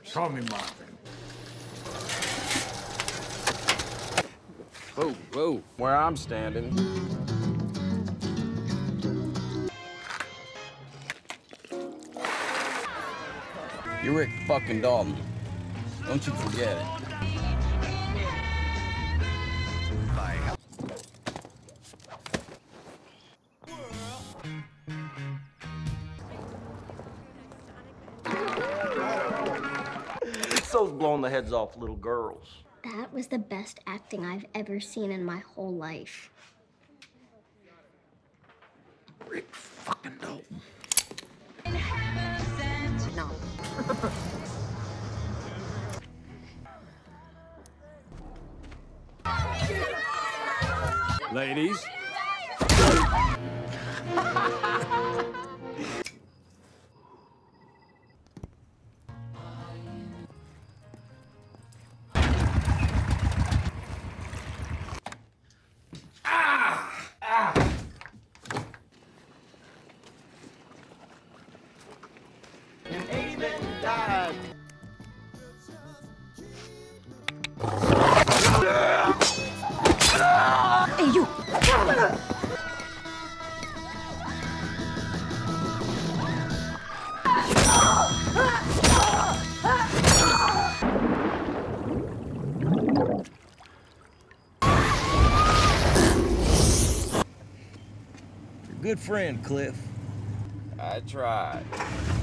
Call me Marvin. Whoa, whoa, where I'm standing. You're Rick fucking Dalton. Don't you forget it. So's blowing the heads off little girls. That was the best acting I've ever seen in my whole life. Rick fucking Dalton. No. Ladies. Hey, you! Good friend, Cliff. I tried.